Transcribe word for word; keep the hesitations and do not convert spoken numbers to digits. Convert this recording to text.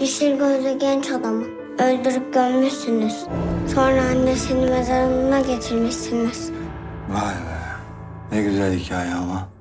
Yeşil gözlü genç adamı öldürüp gömmüşsünüz. Sonra annesini mezarına getirmişsiniz. Vay be. Ne güzel hikaye ama.